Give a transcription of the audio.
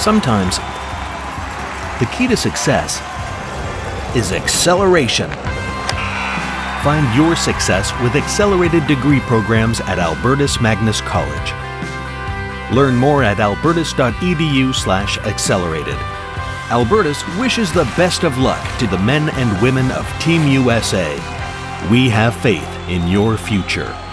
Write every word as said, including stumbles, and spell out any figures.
Sometimes, the key to success is acceleration. Find your success with accelerated degree programs at Albertus Magnus College. Learn more at albertus dot e d u slash accelerated. Albertus wishes the best of luck to the men and women of Team U S A. We have faith in your future.